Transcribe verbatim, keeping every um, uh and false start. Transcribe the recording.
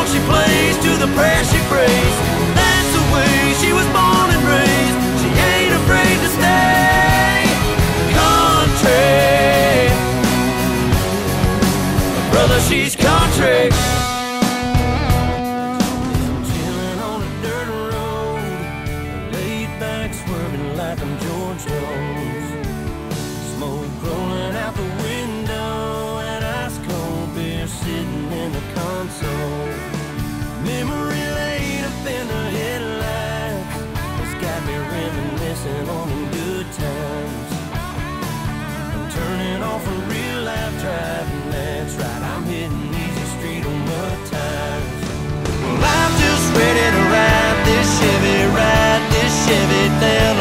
song she plays to the prayer she prays. That's the way she was born and raised. She ain't afraid to stay country. Brother, she's country. Chilling on a dirt road, laid back swerving like I'm George Jones. Smoke rolling out the window and ice cold beer sitting in the console. Memory lane up in the headlights has got me reminiscing on the good times. I'm turning off a real life driving, that's right, I'm hitting easy street on mud tires. Well, I'm just ready to ride this Chevy, ride this Chevy down